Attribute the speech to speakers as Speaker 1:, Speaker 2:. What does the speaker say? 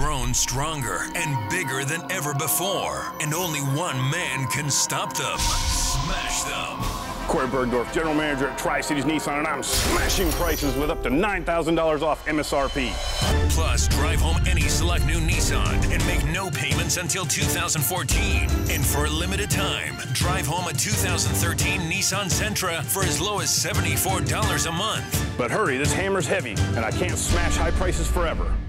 Speaker 1: grown stronger and bigger than ever before, and only one man can stop them. Smash them.
Speaker 2: Corey Bergdorf, General Manager at Tri-Cities Nissan, and I'm smashing prices with up to $9,000 off MSRP.
Speaker 1: Plus, drive home any select new Nissan and make no payments until 2014. And for a limited time, drive home a 2013 Nissan Sentra for as low as $74 a month.
Speaker 2: But hurry, this hammer's heavy, and I can't smash high prices forever.